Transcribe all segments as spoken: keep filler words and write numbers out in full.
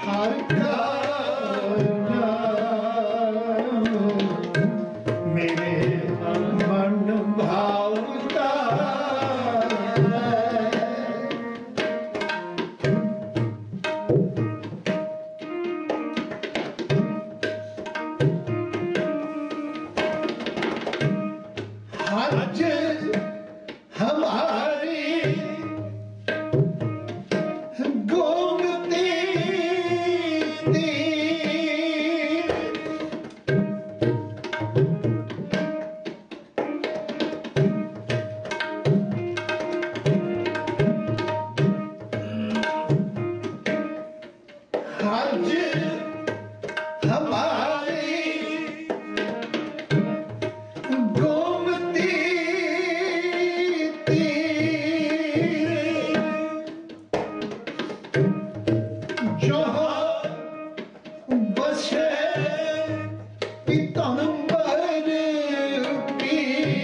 हर गाना मेरे मन भावता हज हमारी गोमती थी हज हमारी गोमती थी जहाँ बसे पीताम्बर की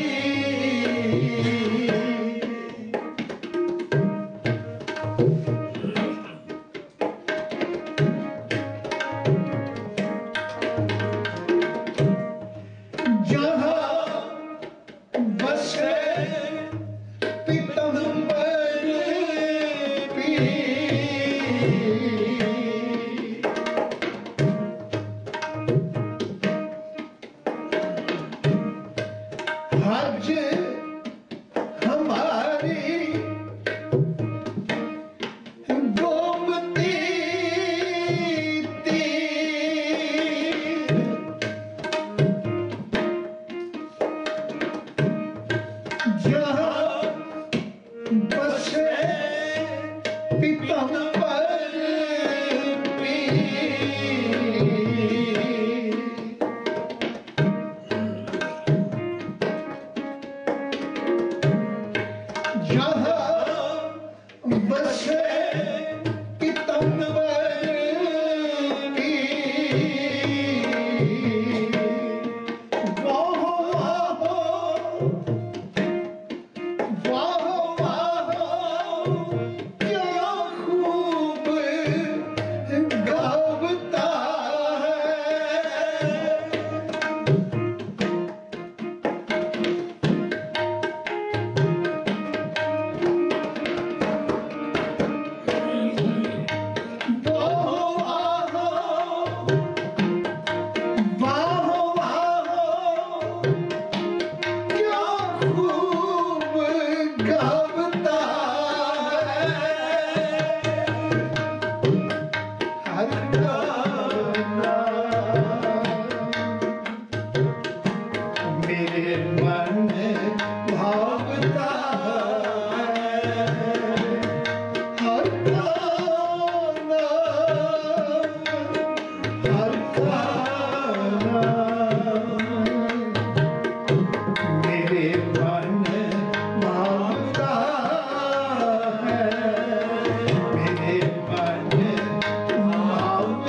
जहाँ बसे पीताम्बर की हज हमारी गोमती थी जहाँ बसे पीताम्बर की जहाँ बसे पीताम्बर की वाह वाह वाह क्या खूब गावता है मेरे मन भावता हर गाना हर गाना मेरे मन भावता है मेरे मन भावता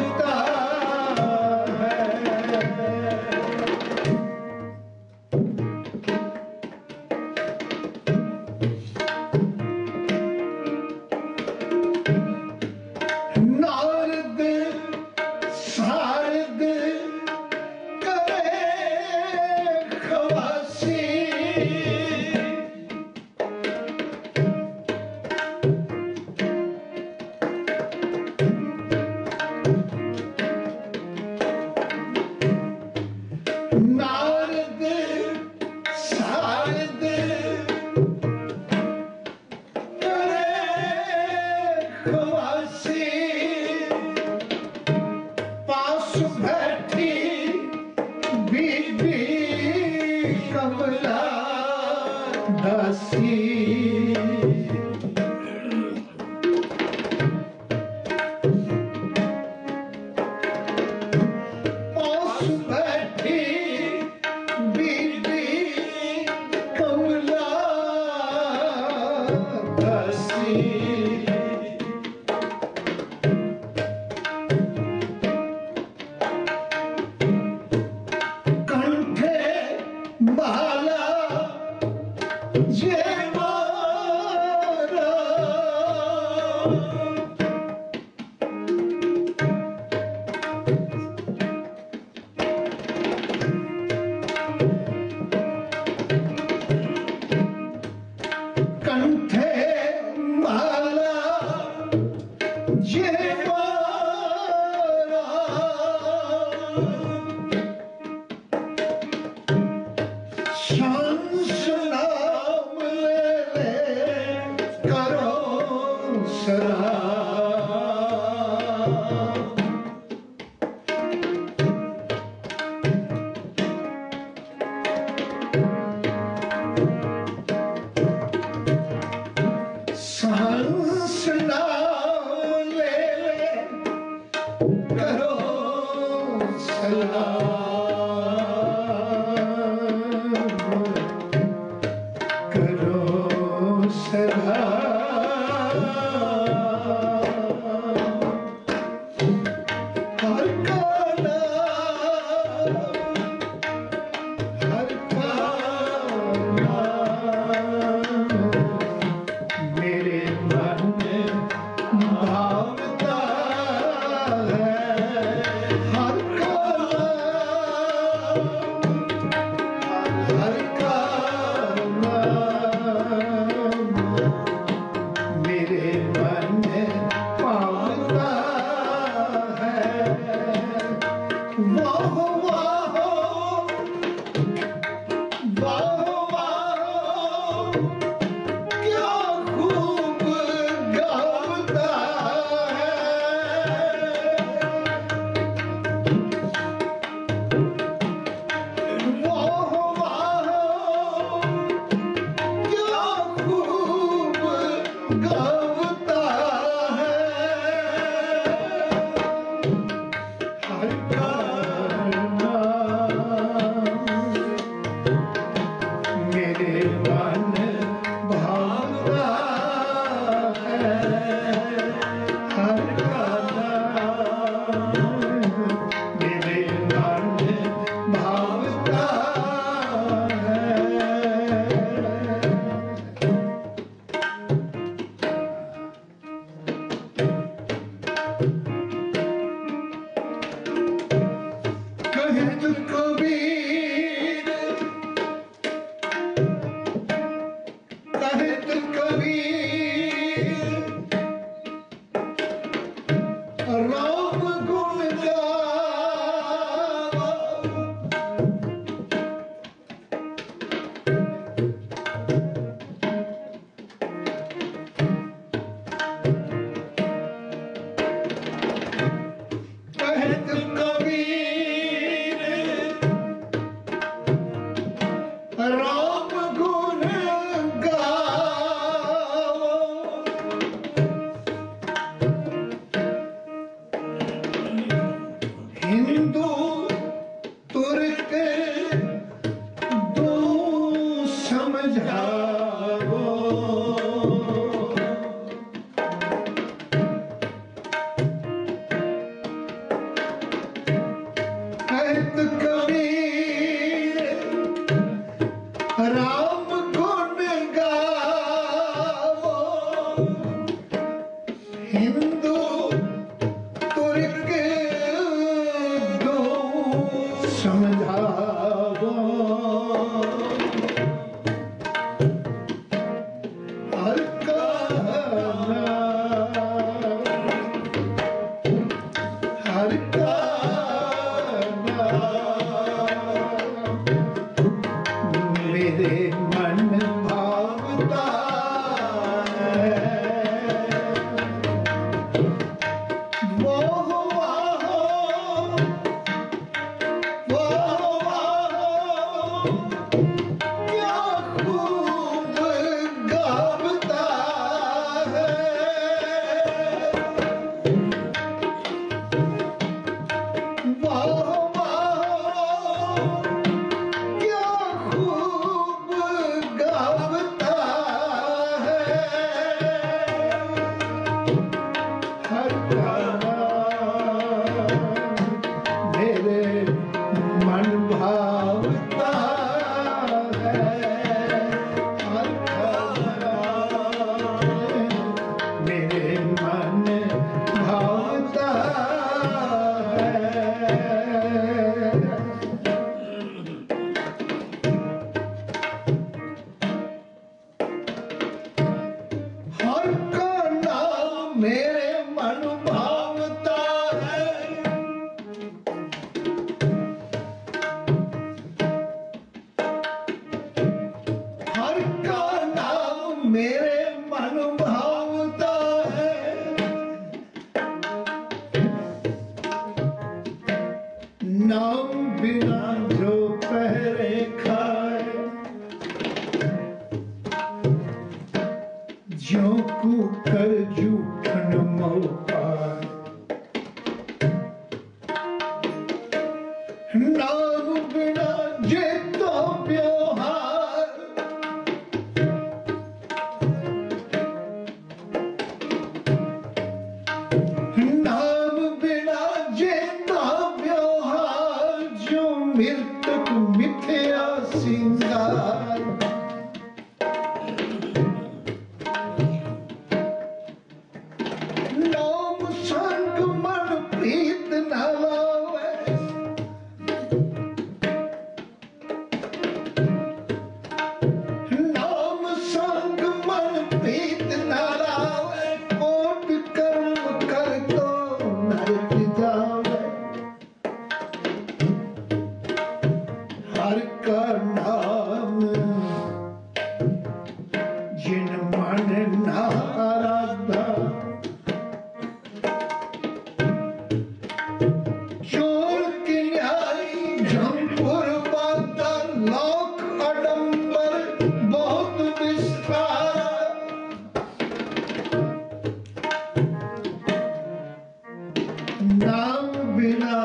नाम बिना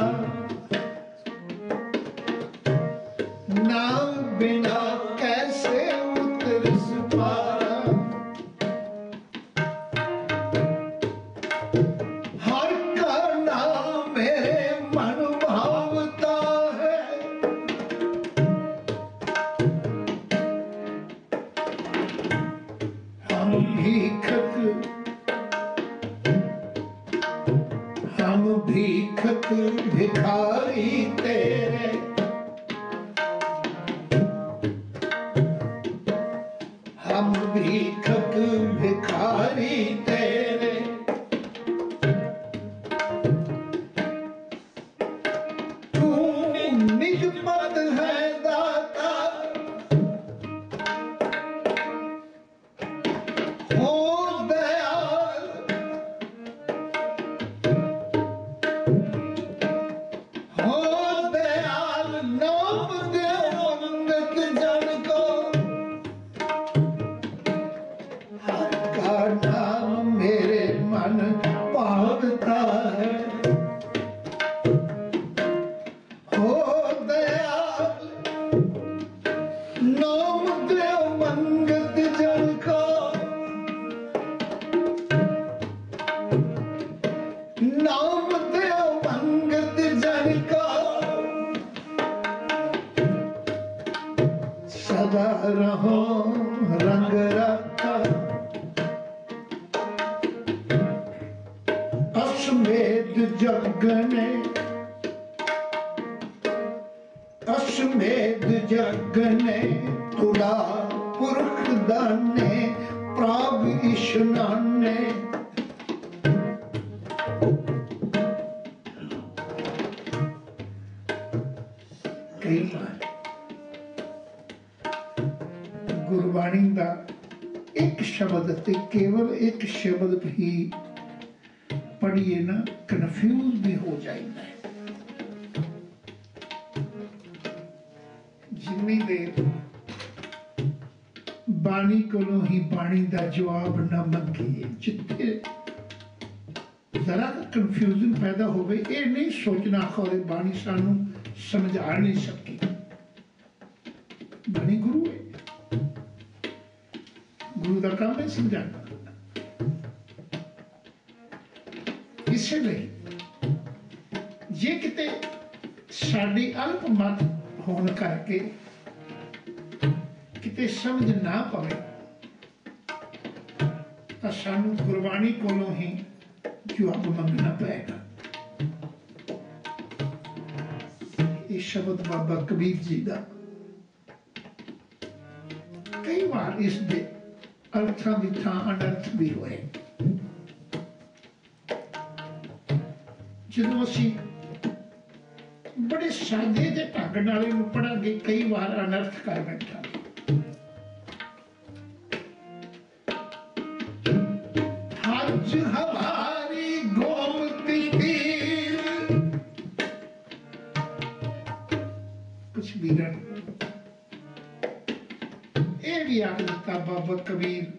नाम बिना कैसे उतर पारा। हर का नाम मेरे मन भावता है। हम भीखक हम भीखक भिखारी तेरे। हम भीखक भिखारी तेरे। तू निज पद है दाता। हो दयाल हो दयाल नाम दे मंगत जन को। हर का नाम मेरे मन भावता है। हो दयाल नाम दे मंगत जन को। नाम दे मंगत जन को। सदा रहो रंग रखा। अश्वमेध जग ने अश्वमेध जग ने तुला पुरख दाने प्राग इशनाने। कई बार गुरबाणी का एक शब्द ते केवल एक शब्द भी पढ़िए ना कन्फ्यूज भी हो जाता है। जिन्नी देर बाणी कोलों ही बाणी का जवाब न मंगिए, जिथे जरा कंफ्यूजन पैदा हो गई, ये नहीं सोचना खोरे बाणी सानू समझा नहीं सकी। बाणी गुरु है, गुरु का काम है समझाना। इसलिए जे किते साडी अल्प मत होने करके किते समझ ना पवे तो सानू गुरबाणी कोलों ही जवाब मंगना पड़ेगा। ये शब्द बाबा कबीर जी का कई बार इस दे अर्थां दी थां अनर्थ भी होए। ਜਦੋਂ ਅਸੀਂ बड़े सादे जे ढंग नाल इहनूं पढ़ांगे कई बार अनर्थ कर बैठा। हज हमारी गोमती तीर कुछ बीरन ये भी आख दिता बाबा कबीर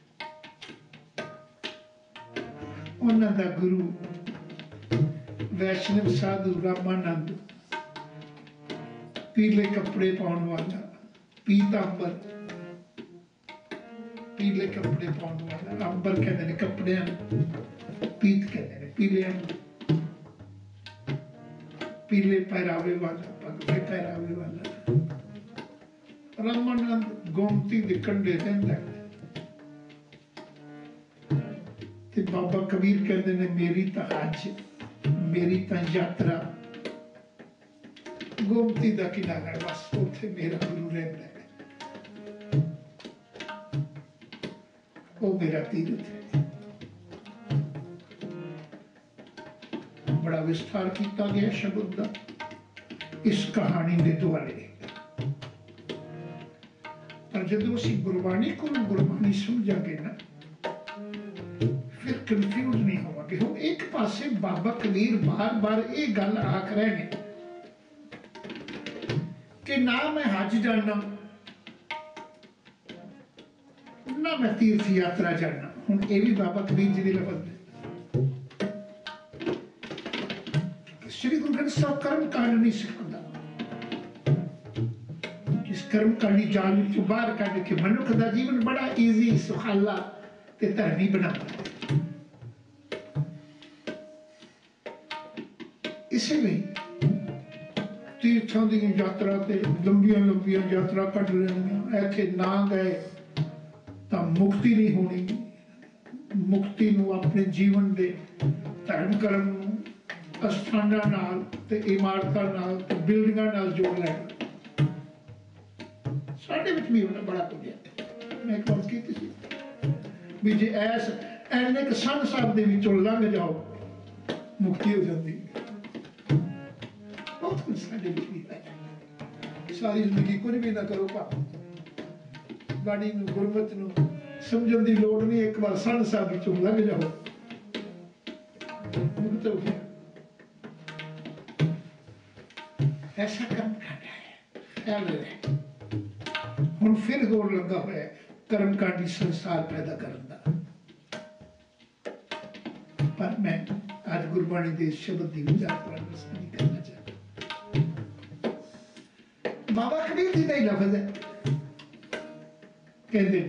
उन्हां दा गुरु वैष्णव साधु रामानंद पीले कपड़े पाउण वाला पीतांबर पीले कपड़े पाउण वाला अंबर कहते हैं कपड़े पीत कहते हैं पीले पीले पहरावे वाला पगले पहरावे वाला रामानंद गोमती दे कंढे रहिंदा ते बाबा कबीर कहते हैं मेरी तां हज मेरी तां यात्रा गोमती दा किनारा बस उत्थे मेरा गुरु रहंदा है, वो मेरा तीर्थ है। बड़ा विस्तार किया गया शब्द का इस कहानी के द्वारे। पर जदों असीं गुरबाणी को गुरबाणी समझांगे ना फिर कंफ्यूज नहीं होवांगे। हुण एक पासे बाबा कबीर बार बार ये गल आख रहे हैं कि ना मैं हज जाना ना मैं तीर्थ यात्रा जाना। हुण ये भी बाबा कबीर जी दी लफज है। श्री गुरु ग्रंथ साहब कर्म कांड नहीं सिखाता। इस कर्म कांडी जाल विचों बाहर कढ के मनुख का जीवन बड़ा ईजी सुखाला ते धर्मी बनाता है। इसलिए तीर्थों की यात्रा ते लंबिया लंबिया यात्रा कट लेनिया, ऐथे ना गए तो मुक्ति नहीं होनी। मुक्ति नूं अपने जीवन दे धर्म कर्म अस्थानां नाल ते इमारतां नाल ते बिल्डिंगां नाल जोड़ लेना। साडे विच भी होना बड़ा कुछ है। मैं एक बात कीती सी भी जे ऐस एने क सन साहब दे विचों लंघ जाओ मुक्ति हो जाती। बहुत कुछ साडे विच भी है। सारी जिंदगी कुछ भी ना करो पा बाणी नूं गुरमत नूं समझण दी लोड़ नहीं। एक बार सन साहब विचों लंघ जाओ मुक्त हो गया। ऐसा कर्म कांड है। हुण फिर दौर लगा हुआ है कर्म कांडी संसार पैदा करने का। पर मैं आज गुरबाणी के शब्द की वजाहत नहीं करना चाहता। बाबा कबीर जी का ही लफ्ज है, कहते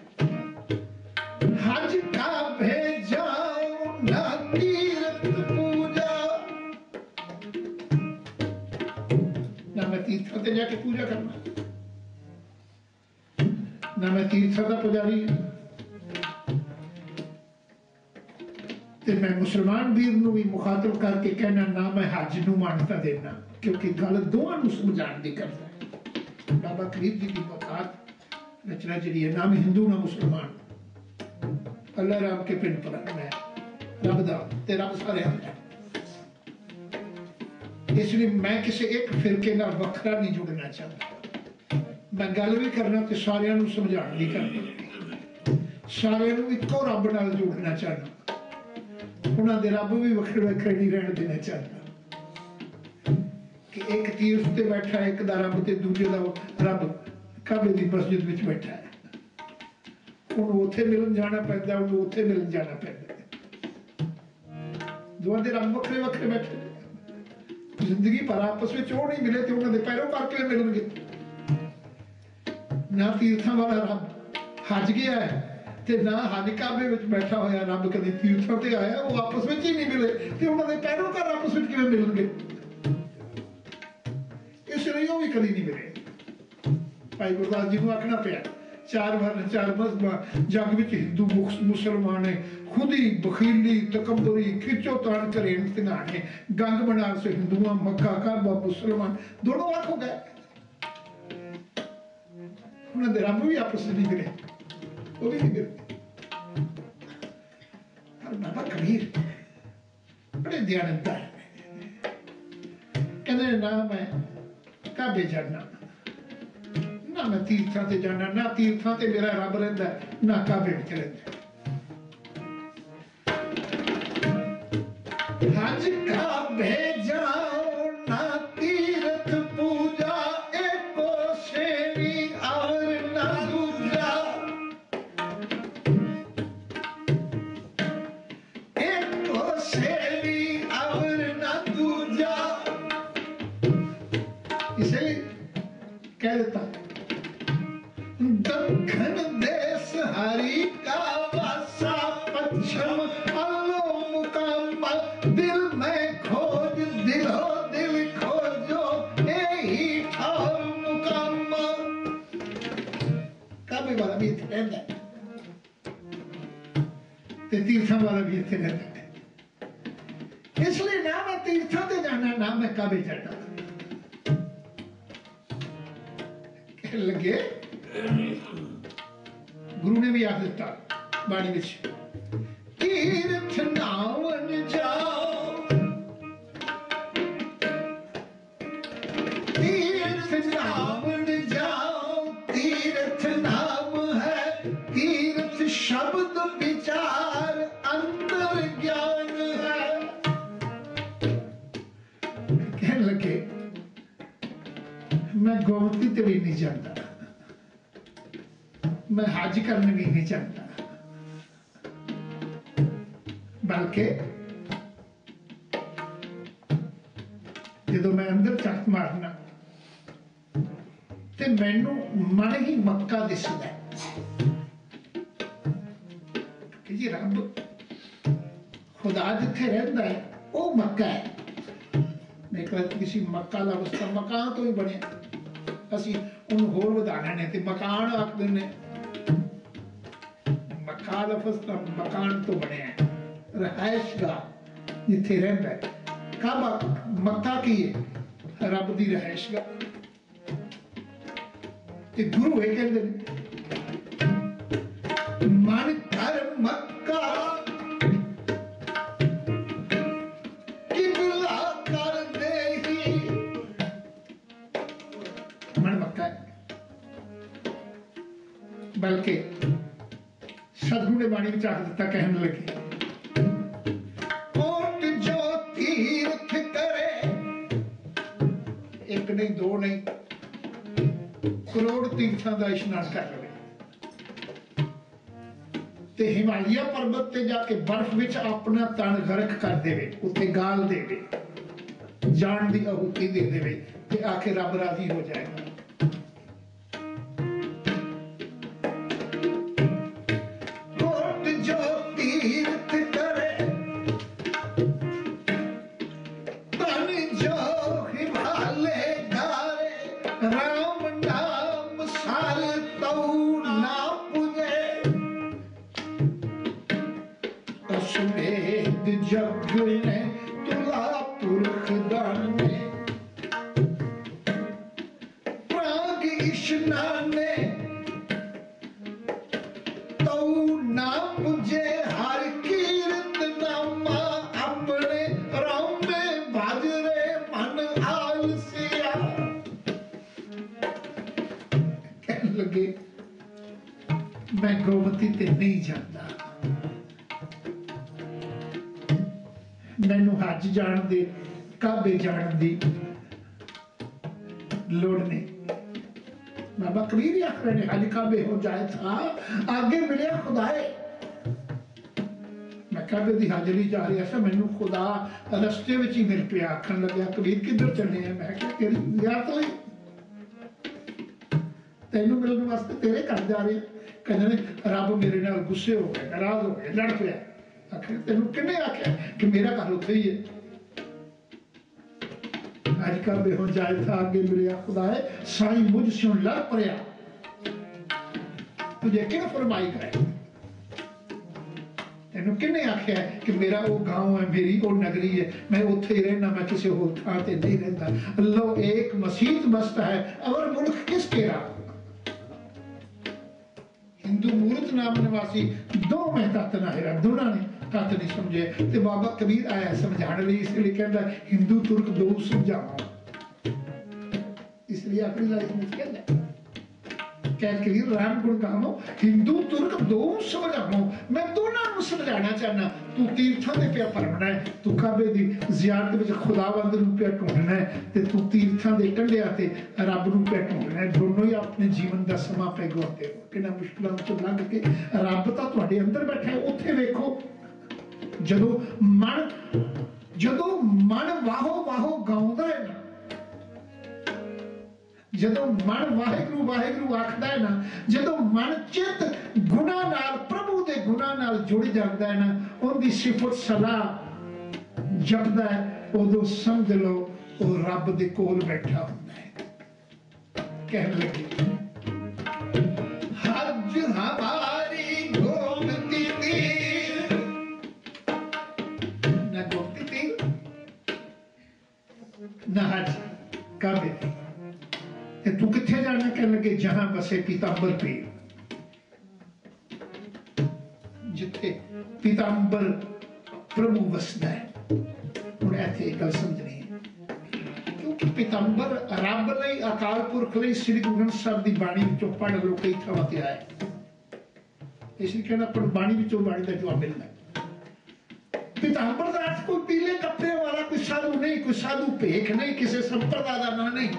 हज का भेजाओ ना तीर्थ पूजा। ना मैं तीर्थों से जाके पूजा करना, ना मैं तीर्थों का पुजारी ते मैं मुसलमान वीर नूं भी मुखातब करके कहना ना मैं हज नूं मान्यता देना, क्योंकि गल दोवां नूं समझाण दी करदा है। बाबा कबीर जी की बतात रचना जी है, ना मैं हिंदू ना मुसलमान, अल्लाह राम के पिंड पर मैं रब दा ते रब सारे है। इसलिए मैं किसी एक फिरके नाल वखरा नहीं जुड़ना चाहता। मैं गल भी करना तो सारियां नूं समझाण दी करनी, सारियां नूं इक्को रब नाल जोड़ना चाहना। उन्हां दे रब भी वखरे वखरे नहीं रहण देना चाहता कि एक तीर्थ ते बैठा एक दा रब ते दूजे दा रब काबे दी मस्जिद विच बैठा है। उन्होंने उत्थे मिलन जाना पैंदा, उन्होंने उत्थे मिलन जाना पैंदा। दोवां दे रब वखरे वखरे बैठे। जिंदगी भर आपस में वो नहीं मिले तो उन्होंने पैरोकार किवें मिलणगे। ना तीर्थां वाला रब हज गया है ते ना हज काबे विच बैठा होया रब कदे तीर्थों ते आया, वो आपस में ही नहीं मिले तो उन्होंने पैरोकार आपस में किवें मिलणगे। इसलिए वो भी कभी नहीं मिले। भाई गुरदास जी को आखना पिया चार वर्ण चार मजहब जग विच हिंदू मुसलमान है, खुद ही बखीली तकब्बरी खिंचोतान करे इम्तिहाने, गंग बना से हिंदुआ मक्का काबा मुसलमान दोनों आंख हो गए। उन्होंने रब भी आपस में नहीं मिले, वो भी नहीं मिले। और बाबा कबीर बड़े दयानंददार कहते ना मैं काबे जाना, ना मैं तीर्थां ते जाना, ना तीर्थां ते मेरा रब रहिंदा, ना काबे विच रहिंदा। हज काबे जाओ ना तीर्थ पूजा, एको श्रेणी और ना दूजा। एको श्रेणी और ना दूजा। इसलिए कह देता दक्षिण देश हरि का वासा, पश्चिम अल्लो मुकाम, दिल में खोज दिलो दिल खोजो, यही ठौर मुकाम। काबे वाला भी इत्थे रहंदा है ते तीर्थां वाला भी इत्थे रहंदा है। इसलिए ना मैं तीर्थां ते जाना, ना मैं काबे जाना। लगे गुरु ने भी आख दिता बाणी विच, तीर्थ नावन जाओ, तीर्थ नावन जाओ, तीर्थ नाम है, तीर्थ शब्द विचार अंतर ज्ञान है। कहने लगे मैं गोमती ते भी नहीं जानता, मैं हज करने भी नहीं जानता, बल्कि जो मैं अंदर झक मारना ते मैनू मन ही मक्का दिसदा कि जी रब खुदा जिथे रहिंदा है वो मक्का है। मैं कहता किसी मक्का लफ्ज़ तां मकान तो ही बने, असी उन्हें होर वधाने ने ते मकान आखदे ने। मक्का लफ्ज़ तां मकान तो बने, रहायशगाह जिथे रहिंदा है। काबा मक्का की है, रब दी रहायशगाह। ते गुरु ये कहते हैं मन कर मक्का किबला कर देही। मन मक्का है, बल्कि सदगुरु ने बाणी विच आख दिता, कहने लगे कोट जो तीर्थ करे, एक नहीं दो नहीं करोड़ तीर्थां दा इशनान कर लवे ते हिमालय पर्वत ते जाके बर्फ विच अपना तन गरक कर देवे, उत्थे गाल देवे, जान दी आहुति दे देवे ते आके रब राजी हो जाएगा। कोट जो तीर्थ करे तन जो हिमालय गारे, राम नाम साल तऊ ना पुजे, असमेत जग ने तुला पुरख दाने, प्राग इशनाने तऊ ना पुजे, हर कीर्त नामा अपने रामे बाजरे मन आलसिया। कहने लगे मैं गोमती ते नहीं जाता, मैनू हज जान दे, काबे जान दी लोड़ नहीं। बाबा कबीर ही आख रहे ने हज काबे हो जाए था, आगे मिले खुदाए। मैं काबे दी हाजरी जा रही था, मैनू खुदा रस्ते विच ही मिल पिया। आखन लग्या कबीर किधर चले हैं? मैं क्या तेरी ज़ियारत होई, तेनू मिलने वास्ते तेरे घर जा रहे। कहते ने रब मेरे नाल गुस्से हो गए, नाराज हो गए, लड़ पिया। आखिर तेनू किन्ने आख्या कि मेरा घर उत्थे ही है? अज काबे हो जाए था, आगे मिलिया खुदाए, साईं मुझ स्यों लड़ पड़िया, तुझे किन फरमाई करे? तेनू किन्ने आख्या कि मेरा वो गांव है, मेरी वो नगरी है, मैं उत्थे ही रहना, मैं किसी होर थां ते नहीं रहता। लो एक मसीत बसता है, अवर मुल्क किसके राह? हिंदू मूर्त नाम निवासी दो में तत ना हेरा, दोनों ने तत नहीं समझे। ते बाबा कबीर आया समझाने लिए, इसलिए कहता हिंदू तुर्क दो समझाओ, इसलिए अपनी लाइफ में कहता कह कबीर राम गुण गावो, हिंदू तुर्क दो समझाओ, मैं दोनों को समझाना चाहना। तू तीर्थों दे पे फरमना है, तू काबे दी ज़ियारत विच खुदावंद नूं पे ढूंढना है, ते तू तीर्थों दे कंढियां ते रब नूं पे ढूंढना है। दोनों ही अपने जीवन दा समा पे गवाते हो, किन्ना मुश्किलां चों लंघ के रब तां तुहाडे अंदर बैठा है। उत्थे वेखो जदों मन जदों मन वाहो वाहो गाउंदा है ना, जदों मन वाहिगुरू वाहिगुरू आखदा है ना, जदों मन चित गुना नाल प्रभु दे गुना नाल जुड़ जाता है ना, उनकी सिफत सलाह जपदा है, उदों समझ लो वो रब दे कोल बैठा हुंदा है। कहने लगे हज हमारी गोमती तीर, ना गोमती तीर ना हज काबे तीर। तू किथे जाना? कहने लगे जहां बसे पीतांबर पीर, जिथे पीतांबर प्रभु वसदा है। हुण इत्थे एक गल समझनी है, क्योंकि पीतांबर रब लई, अकाल पुरख लई श्री गुरु ग्रंथ साहिब दी बाणी विचों पढ़ लो, कई थावां ते आए, इसलिए कहना पर बाणी विचों बाणी दा जवाब मिलदा है। पीतांबर दा अर्थ कोई पीले कपड़े वाला कोई साधु नहीं, कोई साधु भेख नहीं, किसी संप्रदाय दा नाम नहीं।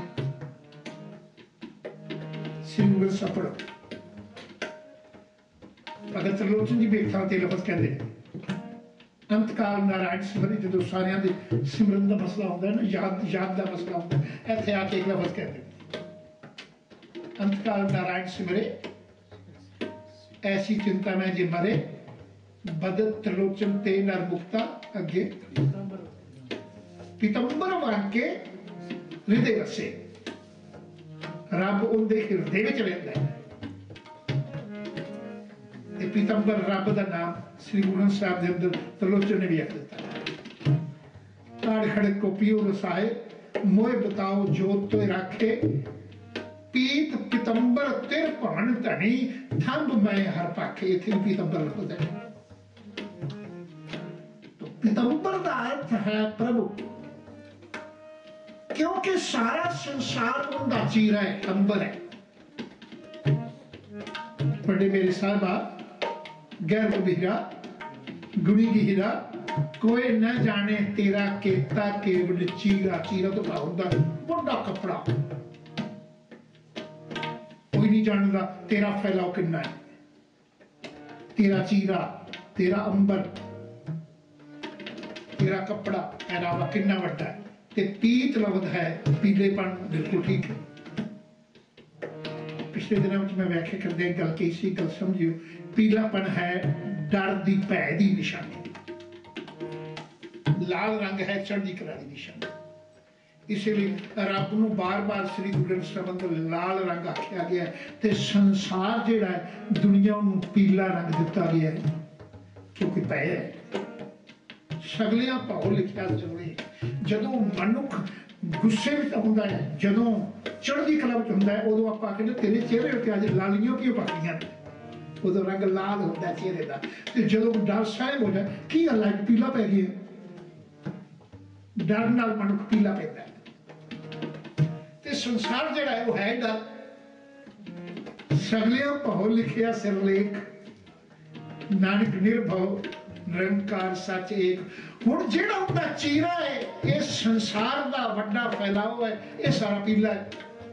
सिंगल सपड़ भगत त्रिलोचन जी बेखा ते लफज कहते हैं अंतकाल नारायण सिमरन जो सारिया के सिमरन का मसला होता है ना, याद याद का मसला होता है, इतने आके एक लफ्ज कहते अंतकाल नारायण सिमरे ऐसी चिंता में जे मरे बदल त्रिलोचन ते नर मुक्ता अगे पीतंबर बन के हृदय वसे रब उनके हृदय में रहता है। पीतंबर रब का नाम श्री गुरु ग्रंथ साहिब के अंदर त्रिलोचन ने भी आख दिता। ताड़ खड़े को पियो रसाए मोह बताओ जोत तो राखे पीत पीतंबर तिर भान धनी थंब मैं हर पाखे। इथे पीतंबर लफ्ज है। तो पीतंबर का अर्थ है प्रभु, क्योंकि सारा संसार उनका चीरा है, अंबर है। बड़े मेरे साहबा गैर हीरा गुणी की हीरा कोई न जाने तेरा केता केवल चीरा। चीरा तो भाव होता बड़ा कपड़ा, कोई नहीं जानता तेरा फैलाव कितना है, तेरा चीरा, तेरा अंबर, तेरा कपड़ा पहनावा कितना वड्डा है। ते पीत लफ्ज है पीलेपन, बिल्कुल ठीक है। पिछले दिनों में मैं व्याख्या कर दिया गल की सी, गल समझियो। पीलापन है डर दी भै दी निशानी, लाल रंग है चढ़दी कला दी निशानी। इसलिए रब नूं बार बार श्री गुरु ग्रंथ साहिब अंदर लाल रंग आख्या गया है, ते संसार जिहड़ा है दुनिया नूं पीला रंग दिता गया है, क्योंकि भै है। सगलियां भाव लिखिया जरूरी। जदों मनुख गुस्से में होंदा है, जदों चढ़दी कला में होंदा है, उदों आपां कहंदे तेरे चेहरे उत्ते अज लालियों क्यों पाईयां, उदों रंग लाल होंदा चेहरे दा। ते जदों डर साहिब हो जाए की गल है पीला पै गया, डर नाल मनुख पीला पैंदा है। ते संसार जिहड़ा है वो है डर। सगलियां भाव लिखिया सिरलेख नानक निर्भव निरंकार सच एक। हुण जिहड़ा उनका चीरा है ये संसार का वड्डा फैलाव है, ये सारा पीला है,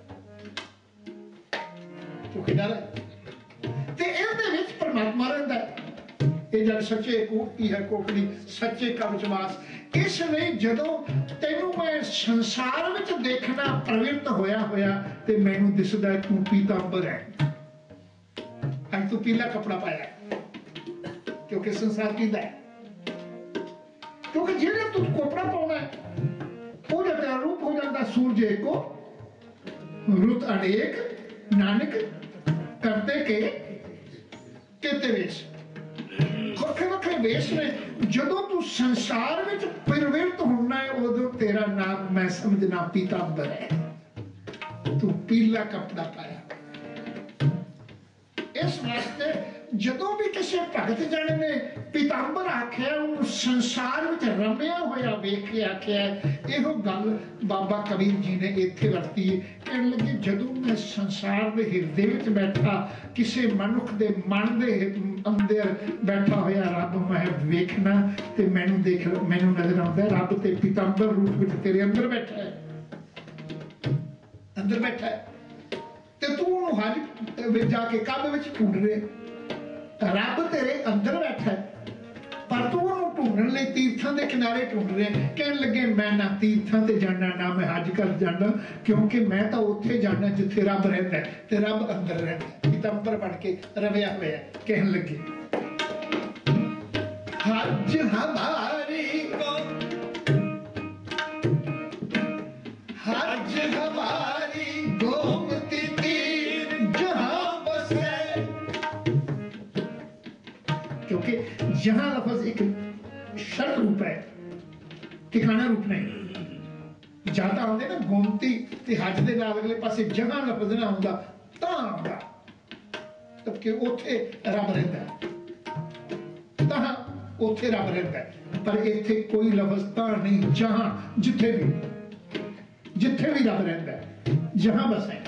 क्योंकि डर है। ते इहदे विच परमात्मा रहिंदा है। ये जग सच्चे कोटि है कोटि सच्चे का विश्वास। इसलिए जदों तेनू मैं संसार विच देखना प्रवृत्त होया होया ते मैनू दिसदा है तू पीतांबर है, अज तू पीला कपड़ा पाया है, क्योंकि संसार पीला है। क्योंकि जिहड़े तू कपड़ा पाउणा है वो तेरा रूप हो जाता सूरज एको रुत अनेक नानक करते के केते वेश। वक्रे वक्रे वेश ने जदों तू संसार विच प्रवृत्त होना है उदों तेरा नाम मैं समझना पीतांबर है, तू पीला कपड़ा पाया। इस वास्ते जदों भी किसी भगत जन ने पीतांबर आख्या उन्होंने संसार में रमिया होया वेख के आख्या। यह गल बाबा कबीर जी ने इत्थे वरती है। कहने लगे जदों मैं संसार के हिरदे विच बैठा किसी मनुख के मन के अंदर बैठा होया रब मैं वेखना ते मैनू देख मैनू नजर आता है रब ते पीतांबर रूप में तेरे अंदर बैठा है, अंदर बैठा है। ते तू उन्होंने हज जाके कब विच ढूंढ रहे, रब तेरे अंदर बैठा है पर तू उन्होंने ढूंढने लई तीर्थां दे किनारे ढूंढ रहे। कहने लगे मैं ना तीर्थां ते जाना ना मैं हज कर जाना, क्योंकि मैं तो उत्थे जाना जिथे रब रहता है ते रब अंदर रहता है, पीतांबर बन के रविया होया। कहने लगे हज हमारी को हज हमारी गोमती तीर जहां बसे। क्योंकि यहां लफ्ज एक शर्त रूप है, ठिकाना रूप नहीं। ज्यादा आते ना गोमती ते हज दे नाल अगले पासे जगह लफ्ज ना आंदा तां आंदा, तबकि ओथे रब रहंदा है, तां ओथे रब रहंदा है। पर इत्थे कोई लफ्ज तां नहीं, जहां जिथे भी जिथे भी रब रहंदा है जहां बस है।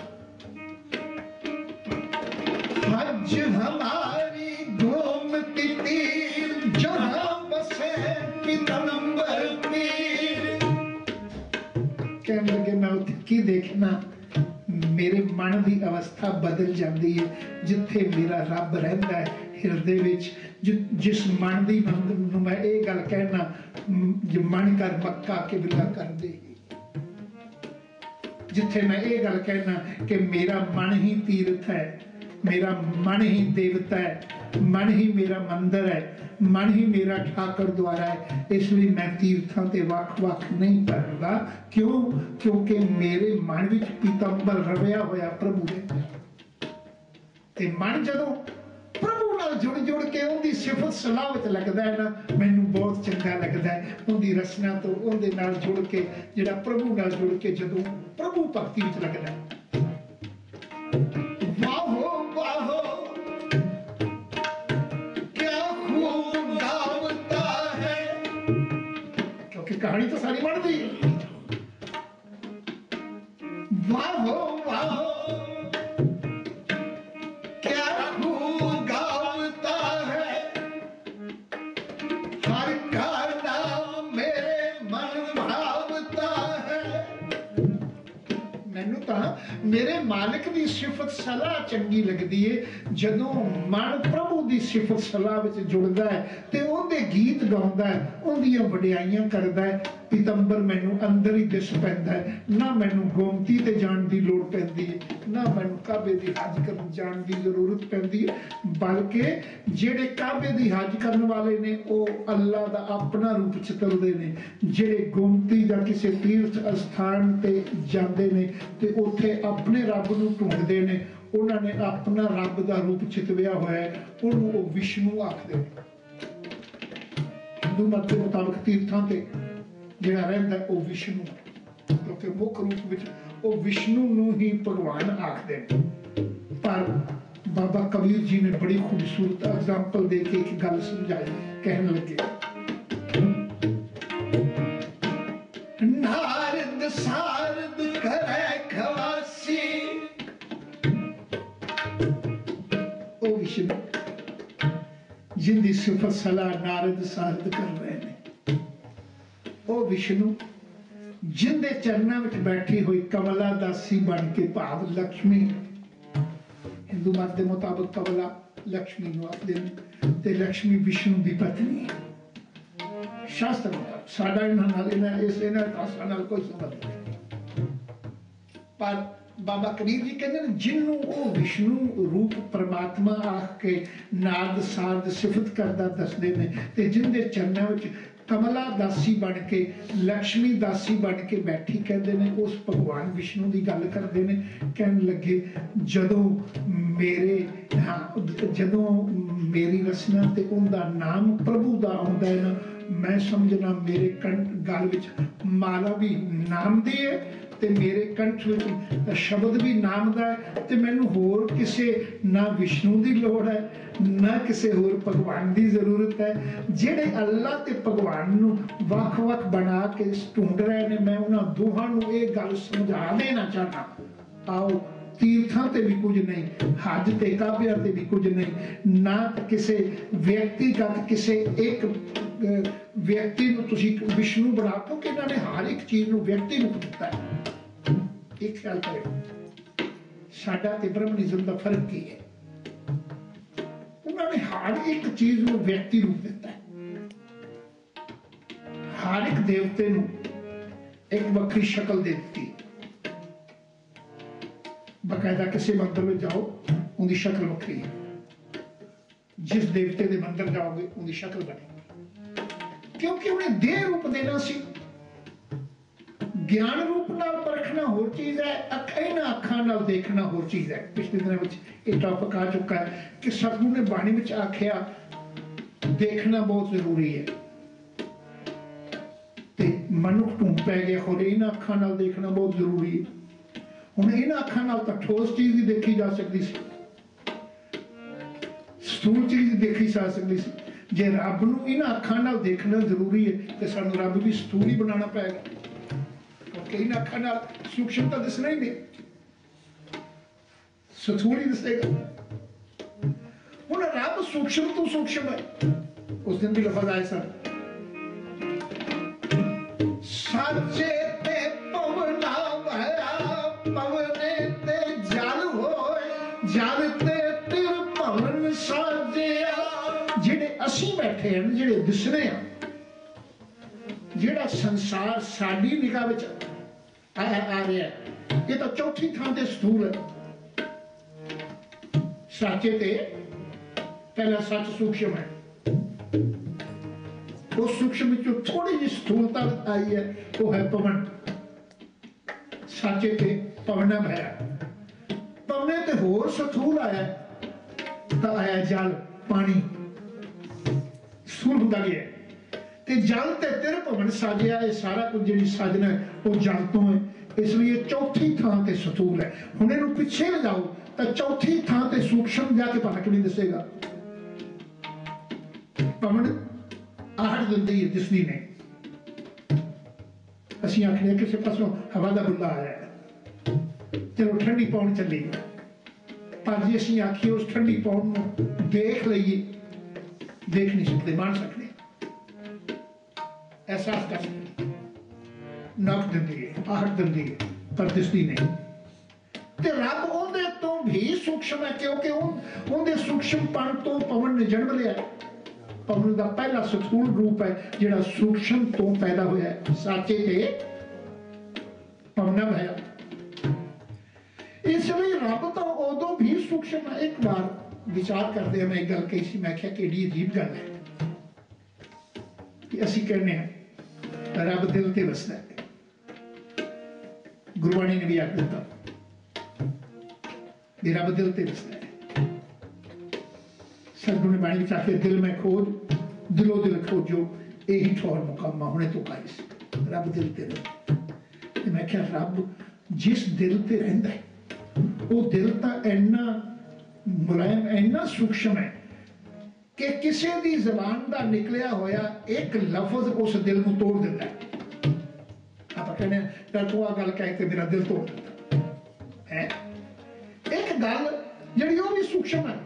हज हमारी गोमती तीर जहां बसे पीतांबर पीर। कहने लगे मैं उत्थे की देखना, मेरे मन की अवस्था बदल जाती है, जिथे मेरा रब रहता है ਹਿਰਦੇ ਵਿੱਚ ਜਿਸ ਮਨ ਦੀ ਮੰਦ ਨੂੰ ਮੈਂ ਇਹ ਗੱਲ ਕਹਿਣਾ, ਜੇ ਮਨ ਕਰ ਮੱਕਾ ਕਿਬਲਾ ਕਰਦੇ, ਜਿੱਥੇ ਮੈਂ ਇਹ ਗੱਲ ਕਹਿਣਾ ਕਿ ਮੇਰਾ ਮਨ ਹੀ ਤੀਰਥ ਹੈ, ਮੇਰਾ ਮਨ ਹੀ ਦੇਵਤਾ ਹੈ, ਮਨ ਹੀ ਮੇਰਾ ਮੰਦਰ ਹੈ, ਮਨ ਹੀ ਮੇਰਾ ਠਾਕਰ ਦੁਆਰਾ ਹੈ, ਇਸ ਲਈ ਮੈਂ ਤੀਰਥਾਂ ਤੇ ਵੱਖ ਵੱਖ ਨਹੀਂ ਕਰਦਾ। ਕਿਉਂ? ਕਿਉਂਕਿ ਮੇਰੇ ਮਨ ਵਿੱਚ ਪੀਤੰਬਰ ਰਵਿਆ ਹੋਇਆ ਪ੍ਰਭੂ ਰਹਿੰਦਾ। ਤੇ ਮਨ ਜਦੋਂ ਪ੍ਰਭੂ ਨਾਲ ਜੁੜ ਜੁੜ ਕੇ ਉਹਦੀ ਸਿਫਤ ਸਲਾਹ ਵਿੱਚ ਲੱਗਦਾ ਹੈ ਨਾ, ਮੈਨੂੰ ਬਹੁਤ ਚੰਗਾ ਲੱਗਦਾ ਹੈ। ਉਹਦੀ ਰਚਨਾ ਤੋਂ ਉਹਦੇ ਨਾਲ ਜੁੜ ਕੇ, ਜਿਹੜਾ ਪ੍ਰਭੂ ਨਾਲ ਜੁੜ ਕੇ ਜਦੋਂ ਪ੍ਰਭੂ ਭਗਤੀ ਵਿੱਚ ਲੱਗਦਾ ਹੈ, ਵਾਹੋ ਵਾਹੋ ਕਿਆ ਖੂਬ ਗਾਵਤਾ ਹੈ, ਕਿਉਂਕਿ ਕਹਾਣੀ ਤਾਂ ਸਾਰੀ ਬਣਦੀ ਹੈ। ਵਾਹੋ ਵਾਹੋ ਮੇਰੇ ਮਾਲਕ ਦੀ ਸਿਫਤ ਸਲਾਹ ਚੰਗੀ ਲੱਗਦੀ ਏ। ਜਦੋਂ ਮਨ ਪ੍ਰਭੂ ਦੀ ਸਿਫਤ ਸਲਾਹ ਵਿੱਚ ਜੁੜਦਾ ਹੈ ਤੇ ਉਹਦੇ ਗੀਤ ਗਾਉਂਦਾ ਹੈ, ਉਹਦੀਆਂ ਵਡਿਆਈਆਂ ਕਰਦਾ ਹੈ, ਪੀਤੰਬਰ ਮੈਨੂੰ ਅੰਦਰ ਹੀ ਦਿਸ ਪੈਂਦਾ ਹੈ। ਨਾ ਮੈਨੂੰ ਗੋਮਤੀ ਤੇ ਜਾਣ ਦੀ ਲੋੜ ਪੈਂਦੀ ਹੈ, ਨਾ ਮੈਨੂੰ ਕਾਬੇ ਦੀ ਹੱਜ ਕਰਨ ਜਾਣ ਦੀ ਜ਼ਰੂਰਤ ਪੈਂਦੀ ਹੈ, ਬਲਕਿ ਜਿਹੜੇ ਕਾਬੇ ਦੀ ਹੱਜ ਕਰਨ ਵਾਲੇ ਨੇ ਉਹ ਅੱਲਾ ਦਾ ਆਪਣਾ ਰੂਪ ਚਿਤਰਦੇ ਨੇ। ਜਿਹੜੇ ਗੋਮਤੀ ਜਾਂ ਕਿਸੇ ਤੀਰਥ ਅਸਥਾਨ ਤੇ ਜਾਂਦੇ ਨੇ ਤੇ ਉੱਥੇ ਆਪਣੇ ਰੱਬ ਨੂੰ ਢੂੰਡਦੇ ਨੇ, ਉਹਨਾਂ ਨੇ ਆਪਣਾ ਰੱਬ ਦਾ ਰੂਪ ਚਿਤਵਿਆ ਹੋਇਆ ਹੈ, ਉਹਨੂੰ ਉਹ ਵਿਸ਼ਨੂੰ ਆਖਦੇ ਨੇ। ਹਿੰਦੂ ਮਤ ਦੇ ਮੁਤਾਬਕ ਤੀਰਥਾਂ ਤੇ ਜਿਹੜਾ ਰਹਿੰਦਾ ਉਹ ਵਿਸ਼ਨੂੰ, ਕਿਉਂਕਿ ਮੁੱਖ ਰੂਪ ਵਿੱਚ ਉਹ ਵਿਸ਼ਨੂੰ ਨੂੰ ਹੀ ਭਗਵਾਨ ਆਖਦੇ ਨੇ। ਪਰ ਬਾਬਾ ਕਬੀਰ ਜੀ ਨੇ ਬੜੀ ਖੂਬਸੂਰਤ ਐਗਜ਼ਾਮਪਲ ਦੇ ਕੇ ਇੱਕ ਗੱਲ ਸਮਝਾਈ। ਕਹਿਣ ਲੱਗੇ, ਨਾਰਦ ਸਾਰਦ ਕਰੇ ਖਵਾਸੀ, ਉਹ ਵਿਸ਼ਨੂੰ ਜਿੰਦੀ ਸਿਫਤ ਸਲਾਹ ਨਾਰਦ ਸਾਰਦ ਕਰ ਰਹੇ ਨੇ, ਉਹ ਵਿਸ਼ਨੂੰ ਜਿੰਦੇ ਚਰਨਾਂ ਵਿੱਚ ਬੈਠੀ ਹੋਈ ਕਮਲਾ ਦਾਸੀ ਬਣ ਕੇ, ਭਾਵ ਲక్ష్ਮੀ, ਹਿੰਦੂ ਮਤ ਦੇ ਮੁਤਾਬਕ ਕਮਲਾ ਲక్ష్ਮੀ ਨੂੰ ਆਖਦੇ ਨੇ ਤੇ ਲక్ష్ਮੀ ਵਿਸ਼ਨੂੰ ਦੀ ਪਤਨੀ ਹੈ। ਸ਼ਾਸਤਰ ਮੁਤਾਬਕ ਸਾਡਾ ਇਹਨਾਂ ਨਾਲ ਇਹਨਾਂ ਇਸ ਇਹਨਾਂ ਕਾਸਾਂ ਨਾਲ ਕੋਈ ਸੰਬੰਧ ਨਹੀਂ। ਪਰ ਬਾਬਾ ਕਬੀਰ ਜੀ ਕਹਿੰਦੇ ਨੇ ਜਿਹਨੂੰ ਉਹ ਵਿਸ਼ਨੂੰ ਰੂਪ ਪਰਮਾਤਮਾ ਆਖ ਕੇ ਨਾਰਦ ਸਾਰਦ ਸਿਫਤ ਕਰਦਾ ਦੱਸਦੇ ਨੇ, ਤੇ ਜਿੰਦੇ ਚਰਨਾਂ ਵਿੱਚ ਕਮਲਾ ਦਾਸੀ ਬਣ ਕੇ, ਲక్ష్ਮੀ ਦਾਸੀ ਬਣ ਕੇ ਬੈਠੀ, ਕਹਿੰਦੇ ਨੇ ਉਸ ਭਗਵਾਨ ਵਿਸ਼ਨੂੰ ਦੀ ਗੱਲ ਕਰਦੇ ਨੇ। ਕਹਿਣ ਲੱਗੇ, ਜਦੋਂ ਮੇਰੇ ਹਾਂ ਜਦੋਂ ਮੇਰੀ ਰਚਨਾ ਤੇ ਉਹਦਾ ਨਾਮ ਪ੍ਰਭੂ ਦਾ ਆਉਂਦਾ ਹੈ ਨਾ, ਮੈਂ ਸਮਝਣਾ ਮੇਰੇ ਕੰਠ ਗਲ ਵਿੱਚ ਮਾਲਾ ਵੀ ਨਾਮ ਦੀ ਹੈ ਤੇ ਮੇਰੇ ਕੰਠ ਵਿੱਚ ਸ਼ਬਦ ਵੀ ਨਾਮ ਦਾ ਹੈ, ਤੇ ਮੈਨੂੰ ਹੋਰ ਕਿਸੇ ਨਾ ਵਿਸ਼ਨੂੰ ਦੀ ਲੋੜ ਹੈ ਨਾ ਕਿਸੇ ਹੋਰ ਭਗਵਾਨ ਦੀ ਜ਼ਰੂਰਤ ਹੈ। ਜਿਹੜੇ ਅੱਲਾ ਤੇ ਭਗਵਾਨ ਨੂੰ ਵੱਖ-ਵੱਖ ਬਣਾ ਕੇ ਢੂੰਡ ਰਹੇ ਨੇ, ਮੈਂ ਉਹਨਾਂ ਦੋਹਾਂ ਨੂੰ ਇਹ ਗੱਲ ਸਮਝਾ ਦੇਣਾ ਚਾਹਨਾ। ਆਓ, ਤੀਰਥਾਂ ਤੇ ਵੀ ਕੁਝ ਨਹੀਂ, ਹੱਜ ਤੇ ਕਾਬਿਆਂ ਤੇ ਵੀ ਕੁਝ ਨਹੀਂ, ਨਾ ਕਿਸੇ ਵਿਅਕਤੀਗਤ ਕਿਸੇ ਇੱਕ ਵਿਅਕਤੀ ਨੂੰ ਤੁਸੀਂ ਵਿਸ਼ਨੂੰ ਬਣਾ, ਕਿਉਂਕਿ ਇਹਨਾਂ ਨੇ ਹਰ ਇੱਕ ਚੀਜ਼ ਨੂੰ ਵਿਅਕਤੀ ਰੂਪ ਦਿੱਤਾ ਹੈ। ਇੱਕ ਖਿਆਲ ਕਰਿਓ, ਸਾਡਾ ਤੇ ਬ੍ਰਹਮਨਿਜ਼ਮ ਦਾ ਫਰਕ ਕੀ ਹੈ? ਉਹਨਾਂ ਨੇ ਹਰ ਇੱਕ ਚੀਜ਼ ਨੂੰ ਵਿਅਕਤੀ ਰੂਪ ਦਿੱਤਾ ਹੈ। ਹਰ ਇੱਕ ਦੇਵਤੇ ਨੂੰ ਇੱਕ ਵੱਖਰੀ ਸ਼ਕਲ ਦੇ ਦਿੱਤੀ। ਬਕਾਇਦਾ ਕਿਸੇ ਮੰਦਰ ਵਿੱਚ ਜਾਓ, ਉਹਦੀ ਸ਼ਕਲ ਵੱਖਰੀ ਹੈ। ਜਿਸ ਦੇਵਤੇ ਦੇ ਮੰਦਰ ਜਾਓਗੇ ਉਹਦੀ ਸ਼ਕਲ ਬਣੇਗੀ, ਕਿਉਂਕਿ ਉਹਨੇ ਦੇਹ ਰੂਪ ਦੇਣਾ ਸੀ। ਗਿਆਨ ਰੂਪ ਨਾਲ ਪਰਖਣਾ ਹੋਰ ਚੀਜ਼ ਹੈ, ਇਹਨਾਂ ਅੱਖਾਂ ਨਾਲ ਦੇਖਣਾ ਹੋਰ ਚੀਜ਼ ਹੈ। ਪਿਛਲੇ ਦਿਨਾਂ ਵਿੱਚ ਇਹ ਟੌਪਿਕ ਆ ਚੁੱਕਾ ਹੈ ਕਿ ਸਤਿਗੁਰੂ ਨੇ ਬਾਣੀ ਵਿੱਚ ਆਖਿਆ ਦੇਖਣਾ ਬਹੁਤ ਜ਼ਰੂਰੀ ਹੈ, ਤੇ ਮਨੁੱਖ ਢੂੰਡ ਪੈ ਗਿਆ ਹੋਰ ਇਹਨਾਂ ਅੱਖਾਂ ਨਾਲ ਦੇਖਣਾ ਬਹੁਤ ਜ਼ਰੂਰੀ ਹੈ। ਹੁਣ ਇਹਨਾਂ ਅੱਖਾਂ ਨਾਲ ਤਾਂ ਠੋਸ ਚੀਜ਼ ਹੀ ਦੇਖੀ ਜਾ ਸਕਦੀ ਸੀ, ਸਥੂਲ ਚੀਜ਼ ਦੇਖੀ ਜਾ ਸਕਦੀ ਸੀ। ਜੇ ਰੱਬ ਨੂੰ ਇਹਨਾਂ ਅੱਖਾਂ ਨਾਲ ਦੇਖਣਾ ਜ਼ਰੂਰੀ ਹੈ ਤੇ ਸਾਨੂੰ ਰੱਬ ਵੀ ਸਥੂਲ ਹੀ ਬਣਾਉਣਾ ਪਏਗਾ, ਕਿਉਂਕਿ ਇਹਨਾਂ ਅੱਖਾਂ ਨਾਲ ਸੂਖਸ਼ਮ ਤਾਂ ਦਿਸਣਾ ਹੀ ਨਹੀਂ, ਸਥੂਲ ਹੀ ਦਿਸੇਗਾ। ਹੁਣ ਰੱਬ ਸੂਖਸ਼ਮ ਤੋਂ ਸੂਖਸ਼ਮ ਹੈ। ਉਸ ਦਿਨ ਵੀ ਲਫ਼ਜ਼ ਆਏ ਸਨ, ਸਾਚੇ ਤੇ ਪਵਨਾ ਭਇਆ, ਪਵਨੇ ਤੇ ਜਲ ਹੋਏ, ਜਲ ਤੇ ਤਿਰ ਭਵਨ ਸਾਜਿਆ, बैठे हैं जिहड़े दिसने आ, जिहड़ा संसार साडी निगाह विच आ आ रहा है, ये तो चौथी थां ते स्थूल है। साचे ते पहला सच सूक्ष्म है, उस सूक्ष्म विचों थोड़ी जी स्थूलता आई है, वो है पवन। साचे ते पवना भया, पवने ते होर स्थूल आया, तो आया जल पानी, स्थूल होता गया। ते जल ते तिर पवन साजिया, ये सारा कुछ जिहड़ी साजना है वो जल तो है, इसलिए चौथी थां ते स्थूल है। हुण इहनूं पिछे ले जाओ तो चौथी थां ते सूक्ष्म जाके पता नहीं दिसेगा। पवन आहट दिंदी है, दिसदी नहीं। असीं आखने किसी पासों हवा का बुला आया है, चलो ठंडी पौन चली, पर जे असीं आखिए उस ठंडी पौन नूं देख लईए, देख नहीं सकते, मान सकते, एहसास कर सकते, नक दिंदी है, आहट दिंदी है, पर दिसदी नहीं। ते रब उहदे तो भी सूक्ष्म है, क्योंकि उहदे सूक्ष्मपन तो पवन ने जन्म लिया। पवन का पहला स्थूल रूप है जिहड़ा सूक्ष्म तो पैदा होया है। साचे ते पवना भया, इसलिए रब तो उदों भी सूक्ष्म है। एक बार विचार करते हैं, मैं एक गल कही सी, मैं क्या केड़ी अजीब गल है कि असीं कहने हैं रब दिल ते वसदा है। गुरबाणी ने भी आख दिता कि रब दिल ते वसदा है। सतगुरु ने बाणी विच आखे, दिल में खोज दिलो दिल खोजो, यही ठौर मुकामा हुणे तो काइस। रब दिल ते रहिंदा, मैं क्या रब जिस दिल ते रहिंदा है, वो दिल तां इन्ना मुलायम, इन्ना सूक्ष्म है कि किसी दी ज़बान दा निकलिया होया एक लफ्ज उस दिल नूं तोड़ दिंदा है। आप कहने तू आ गल कह के मेरा दिल तोड़ दिता है। एक गल जिहड़ी वो भी सूक्ष्म है,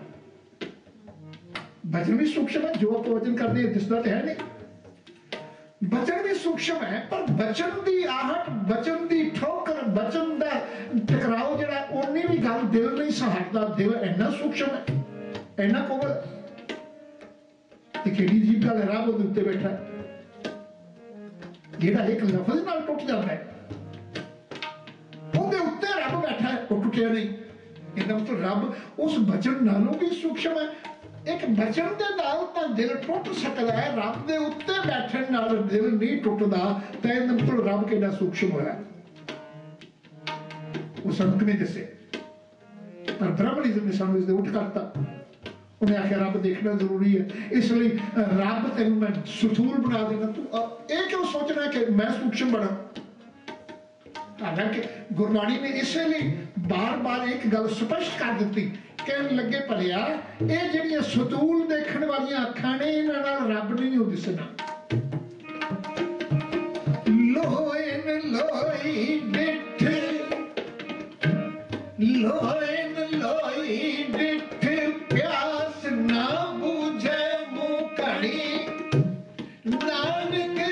वचन भी सूक्ष्म है, जो आप वचन करते हैं दिसदा तो है नहीं। वचन भी सूक्ष्म है, पर वचन की आहट, वचन की ठोकर, वचन का टकराव जिहड़ा उन्नी भी गल दिल नहीं सहारदा। दिल इन्ना सूक्ष्म है, इन्ना कोमल। केड़ी अजीब गल है, रब उहदे उत्ते बैठा जिहड़ा एक लफ्ज नाल टुट जाता है, उहदे उत्ते रब बैठा है, वो टुटिया नहीं। इहदा मतलब रब उस वचन नालों भी सूक्ष्म है। एक वचन दे नाल तां दिल टुट सकदा है, रब दे उत्ते बैठण नाल दिल नहीं टुटदा, तां इहदा मतलब रब किहड़ा सूक्ष्म होया। वो संत ने दसे, पर ब्रह्मनिज्म ने सानूं इसदे उल्ट करता। उन्हें आखिया रब देखना जरूरी है, इसलिए रब तेन मैं स्थूल बना देना, तू ये क्यों सोचना कि मैं सूक्ष्म बना। हालांकि गुरबाणी ने इसलिए बार बार एक गल स्पष्ट कर दी, कहन लगे भलिया ये जिहड़ियां स्थूल देखण वालियां अखां ने, इन्हां नाल रब नहीं हो दिसना। लोए न लोई डिठ, लोए न लोई डिठ, प्यास ना बूझे मुँह घड़ी, नानक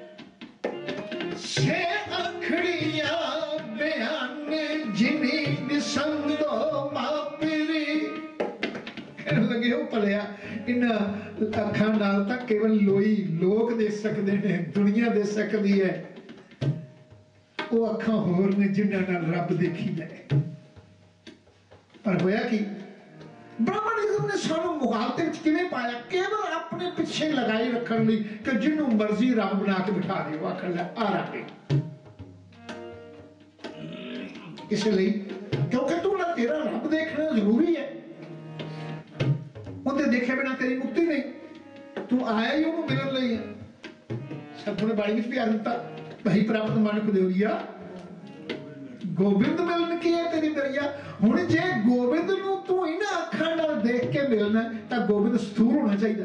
से अखड़िया बयान जिनी दिसंदो मापिरी। कहने लगे हो भलिया इन्हां अखां नाल तां केवल लोई लोग देख सकदे ने, दुनिया दे सकदी है, वो अखां होर ने जिन्हां नाल रब देखीदा है। पर होया कि ब्राह्मणिज्म ने सानू मुगालते विच किवें पाया, केवल अपने पिछे लगाई रखण लई कि जिन्नू मर्जी रब बना के बिठा दे, वो आखण लै आ रब है। इसलिए क्योंकि तू ना तेरा रब देखना जरूरी है, उन्हें देखे बिना तेरी मुक्ति नहीं, तू आया ही उन्होंने मिलन लई है। सतगुरु ने बाणी विच भी आ दिता, वही प्राप्त मानक देवरिया गोबिंद मिलन की है तेरी दरिया। हुण जे गोबिंद नूं तू इन्हां अखां नाल देख के मिलना तां गोबिंद स्थूल होना चाहिए,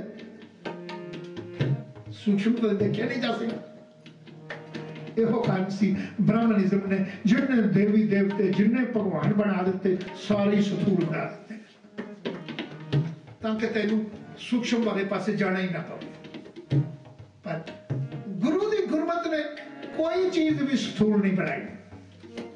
सूक्ष्म तो देखा नहीं जा सकता। ਇਹੋ ਕਾਰਨ ਸੀ ब्राह्मणिज्म ने, जिन्ने देवी देवते जिन्ने भगवान बना दिते सारे स्थूल बना दिते, ताकि तेनू सूक्ष्म वाले पासे जाना ही ना पवे। पर गुरु की गुरमत ने कोई चीज भी स्थूल नहीं बनाई,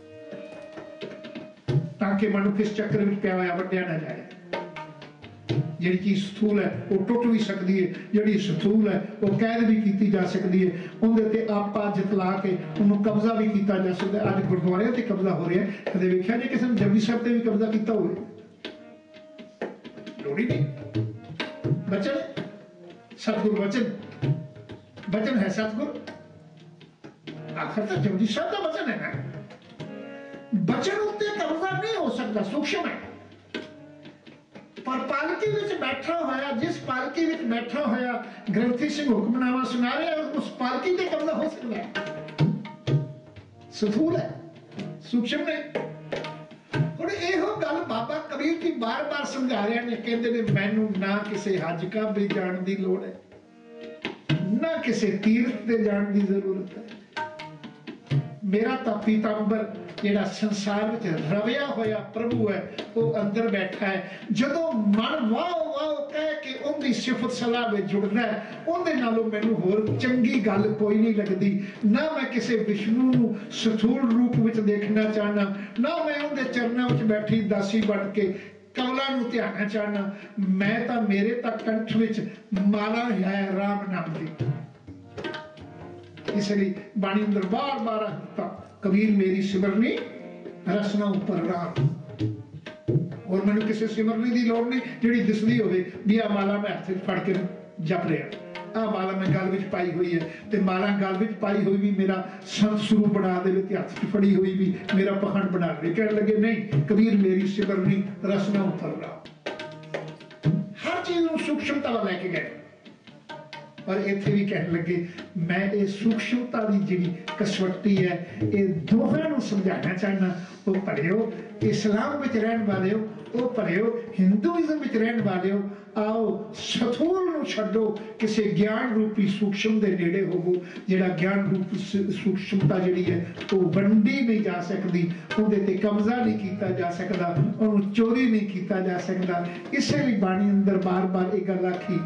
ताकि मनुष्य इस चक्कर में पिया होया वड्डिया ना जाए। ਜਿਹੜੀ ਚੀਜ਼ ਸਥੂਲ ਹੈ ਉਹ ਟੁੱਟ ਵੀ ਸਕਦੀ ਹੈ, ਜਿਹੜੀ ਸਥੂਲ ਹੈ ਉਹ ਕੈਦ ਵੀ ਕੀਤੀ ਜਾ ਸਕਦੀ ਹੈ, ਉਹਦੇ ਤੇ ਆਪਾ ਜਿਤਲਾ ਕੇ ਉਹਨੂੰ ਕਬਜ਼ਾ ਵੀ ਕੀਤਾ ਜਾ ਸਕਦਾ। ਅੱਜ ਗੁਰਦੁਆਰਿਆਂ ਤੇ ਕਬਜ਼ਾ ਹੋ ਰਿਹਾ, ਕਦੇ ਵੇਖਿਆ ਜੇ ਕਿਸੇ ਨੇ ਜਪਜੀ ਸਾਹਿਬ ਤੇ ਵੀ ਕਬਜ਼ਾ ਕੀਤਾ ਹੋਵੇ? ਲੋੜ ਹੀ ਨਹੀਂ। ਬਚਨ ਸਤਿਗੁਰ ਵਚਨ, ਬਚਨ ਹੈ ਸਤਿਗੁਰ, ਆਖਰ ਤਾਂ ਜਪਜੀ ਸਾਹਿਬ ਦਾ ਬਚਨ ਹੈ ਨਾ। बचन उत्ते कब्जा नहीं हो सकता, सूक्ष्म है। पर पालकी विच बैठा होया, जिस पालकी विच बैठा होया ग्रंथी सिंह हुक्मनामा सुना रहे हैं, उस पालकी ते कब्जा हो सकता है। स्थूल है, सूक्ष्म नहीं। हुण इहो गल बाबा कबीर जी बार बार समझा रहे हैं, कहते ने मैनू ना किसी हज का भी जाण दी लोड़ है, ना किसी तीर्थ ते जाण दी जरूरत है। मेरा तां पीतांबर ਜਿਹੜਾ ਸੰਸਾਰ ਵਿੱਚ ਰਵਿਆ ਹੋਇਆ ਪ੍ਰਭੂ ਹੈ ਉਹ ਅੰਦਰ ਬੈਠਾ ਹੈ। ਜਦੋਂ ਮਨ ਵਾਹ ਵਾਹ ਕਹਿ ਕੇ ਉਹਦੀ ਸਿਫਤ ਸਲਾਹ ਵਿੱਚ ਜੁੜਦਾ ਹੈ, ਉਹਦੇ ਨਾਲੋਂ ਮੈਨੂੰ ਹੋਰ ਚੰਗੀ ਗੱਲ ਕੋਈ ਨਹੀਂ ਲੱਗਦੀ। ਨਾ ਮੈਂ ਕਿਸੇ ਵਿਸ਼ਨੂੰ ਨੂੰ ਸਥੂਲ ਰੂਪ ਵਿੱਚ ਦੇਖਣਾ ਚਾਹਨਾ, ਨਾ ਮੈਂ ਉਹਦੇ ਚਰਨਾਂ ਵਿੱਚ ਬੈਠੀ ਦਾਸੀ ਬਣ ਕੇ ਕਮਲਾਂ ਨੂੰ ਧਿਆਨਾ ਚਾਹਨਾ। ਮੈਂ ਤਾਂ ਮੇਰੇ ਤਾਂ ਕੰਠ ਵਿੱਚ ਮਾਲਾ ਹੈ ਰਾਮ ਨਾਮ ਦੀ। ਇਸ ਲਈ ਬਾਣੀ ਅੰਦਰ ਬਾਰ ਬਾਰ ਆਖਦਾ कबीर मेरी सिमरनी रसना उपर राम। और मैंने किसी सिमरनी की लोड़ नहीं जिहड़ी दिसदी होवे भी आ माला मैं हाथ फड़ के जप रहा, आ माला मैं गल विच पाई हुई है, ते माला गल विच पाई हुई भी मेरा संत स्वरूप बना देवे, ते हाथ च फड़ी हुई भी मेरा पखंड बना देवे। कहने लगे नहीं, कबीर मेरी सिमरनी रसना उपर राम। हर चीज नूं सूक्ष्मता वाल लैके गए। पर इत्थे भी कहने लगे मैं ये सूक्ष्मता की जिहड़ी कसवट्टी है ये दोहां नूं समझाना चाहना। वो भरियो इस्लाम विच रहण वालिओ, वो भरियो हिंदुइज्म विच रहण वालिओ, आओ सथूल नूं छड्डो, किसी ज्ञान रूपी सूक्ष्म दे नेड़े होवो। जिहड़ा ज्ञान रूप सूक्ष्मता जिहड़ी है वो वंडी नहीं जा सकती, उहदे ते कब्जा नहीं किया जा सकता, उहनूं चोरी नहीं किया जा सकता। इसे लिए बाणी अंदर बार बार ये गल आखी,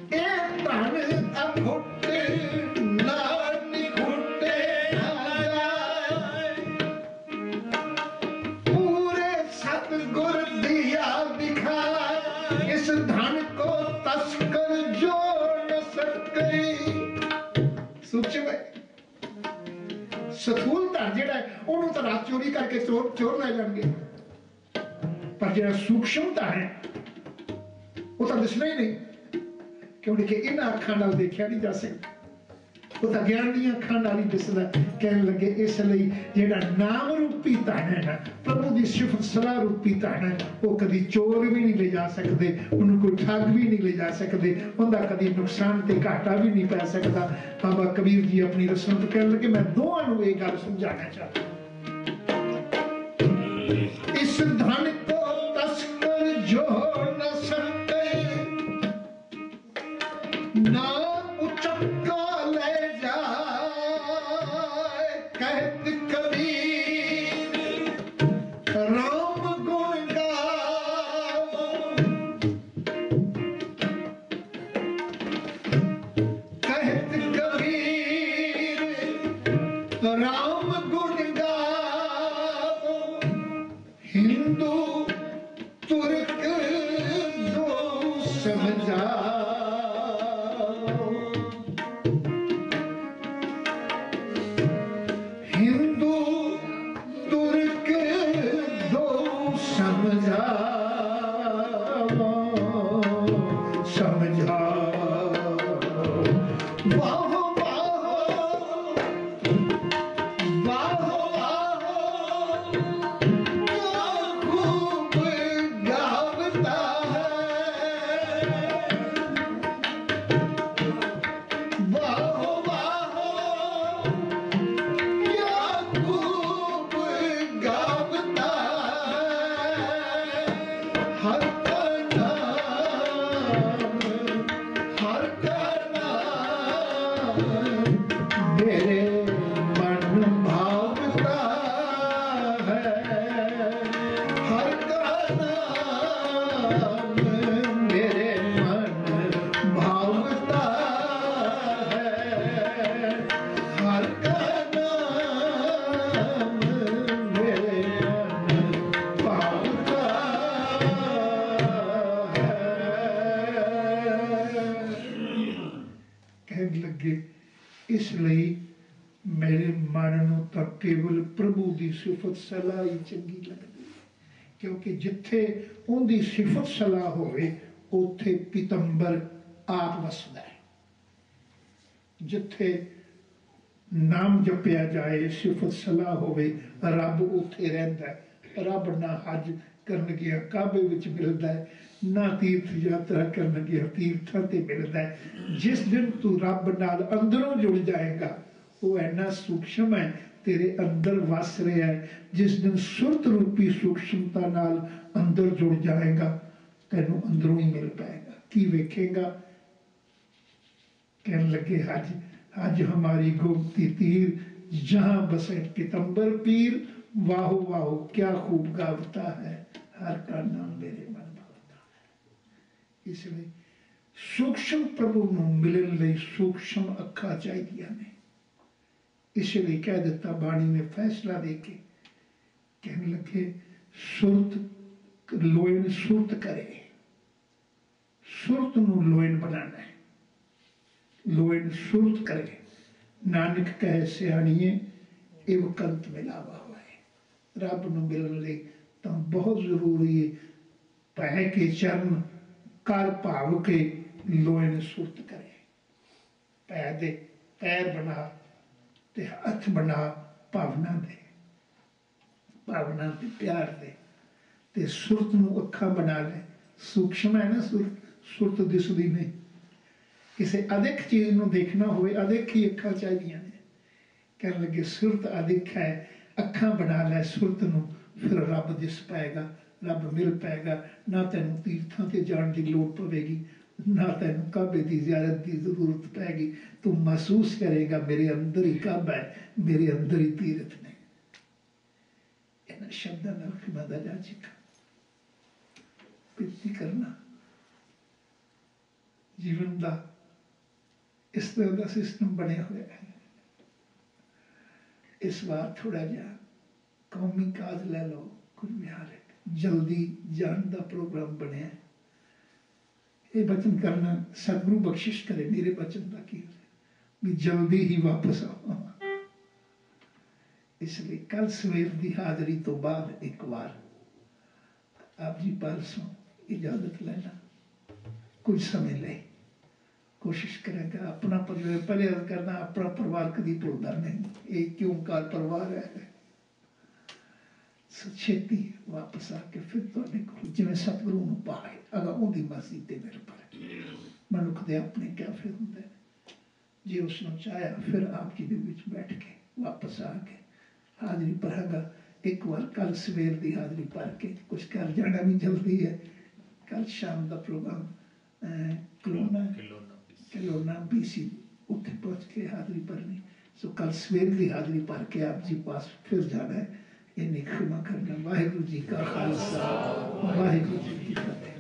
पूरे सतगुर दिया दिखा, इस धन को तस्कर जोड़ न सके। सूक्ष्म है, सथूल धन जिहड़ा है उहनूं तां रात चोरी करके चोर चोर ले जाणगे, पर जिहड़ा सूक्ष्म धन है वो तां दिसना ही नहीं, क्योंकि इन्हां अखां नाल देखिया नहीं जा सकता, वो तां ज्ञान दी अखां नाल ही दिसदा। कहने लगे इसलिए जिहड़ा नाम रूपी धन है ना, प्रभु दी सिफत सलाह रूपी धन है, वो कदी चोर भी नहीं ले जा सकते, उन्होंने कोई ठग भी नहीं ले जा सकते, उनका कदी नुकसान ते घाटा भी नहीं पै सकता। बाबा कबीर जी अपनी रस्म तो कहने लगे मैं दोवां नूं ये गल समझाना चाहता, इस धन को तस्कर जोड़ न सकते, ना उचक्का ले जाए कहत कबीर, राम गुण गावो कहत कबीर, राम गुण गावो। हिंदू इसलिए मेरे मन नूं तां केवल प्रभु की सिफत सलाह ही चंगी लगती है, क्योंकि जिथे उनकी सिफत सलाह होवे उत्थे पितंबर आप वसदा है। जिथे नाम जपया जाए, सिफत सलाह होवे, रब उत्थे रहिंदा है। रब ना हज करन गया काबे विच मिलदा है, ना तीर्थ यात्रा करन गया तीर्थां ते मिलदा है। जिस दिन तू रब नाल अंदरों जुड़ जाएगा, वो इन्ना सूक्ष्म है, तेरे अंदर वस रहा है। जिस दिन सुरत रूपी सूक्ष्मता नाल अंदर जुड़ जाएगा, तेनों अंदरों ही मिल पाएगा। की वेखेगा? कहने लगे हज हज हमारी गोमती तीर, जहां बसे पितंबर पीर, वाहो वाहो क्या खूब गावता है, हर का नाम मेरे मन भावता है। इसलिए सूक्ष्म प्रभु नूं मिलण लई सूक्ष्म अखां चाहिदियां ने। इसलिए कह दिता बाणी ने फैसला दे के, कहने लगे सुरत लोयन सुरत करे, सुरत नूं लोयन बनाना है, लोयन सुरत करे। नानक कहे सियाणीए इव कंत मिलावा हुआ है। रब नूं मिलण लई तां बहुत जरूरी है पै के चरण कर भाव के लोयन सुरत करे। पै दे पैर बना ते हथ बना भावना दे, भावना ते प्यार दे, ते सुरत नूं अखां बना ले। सूक्ष्म है ना सुरत, सुरत दिसदी नहीं। किसी अधिक चीज नूं देखना होवे, अधिक ही अखां चाहिदियां ने। कहने लगे सुरत अधिक है, अखां बना लै सुरत नूं, फिर रब दिस पाएगा, रब मिल पाएगा। ना तैनूं तीर्थां ते जाण दी लोड़ पवेगी, ना तैनूं काबे दी ज़ियारत दी जरूरत पैगी। तू महसूस करेगा मेरे अंदर ही काबा है, मेरे अंदर ही तीर्थ ने। इन्हां शब्दां नाल खुदा दा जाचिका बेनती करना। जीवन दा इस तरह का सिस्टम बने हुए है। इस बार थोड़ा जा कौमी काज ले लो, कुछ बिहार है, जल्दी जान का प्रोग्राम बने। ये बचन करना सतगुरु बख्शिश करे, मेरे बचन का की भी जल्दी ही वापस आओ। इसलिए कल सवेर की हाजरी तो बाद एक बार आप जी परसों इजाजत लेना, कुछ समय ले कोशिश करेगा अपना परिवार पहले अर्ज करना, अपना परिवार कभी भूलता नहीं। एक क्यों कार परिवार है। छेती वापस आके फिर तो जिवें सतगुरु नूं पाए, अगर उनकी मर्जी ते निर्भर। मनुख दे अपने क्या फिर होंगे, जे उसने चाहा फिर आप जी दे विच बैठ के वापस आके हाजरी भरागा। एक बार कल सवेर की हाजरी भर के कुछ घर जाना भी जल्दी है। कल शाम का प्रोग्राम कलोना कलोना बी सी उत्थे पहुँच के हाजरी भरनी। सो कल सवेर की हाजरी भर के आप जी पास फिर जाना है। इन्हें क्षमा करना। वाहिगुरू जी का खालसा, वाहिगुरू जी की फतेह।